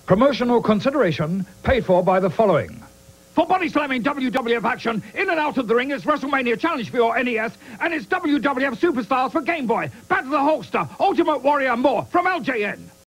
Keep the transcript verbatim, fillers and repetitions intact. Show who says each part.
Speaker 1: Promotional consideration paid for by the following.
Speaker 2: For body slamming W W F action, in and out of the ring, it's WrestleMania Challenge for your N E S, and it's W W F Superstars for Game Boy, Battle of the Hulkster, Ultimate Warrior, and more from L J N.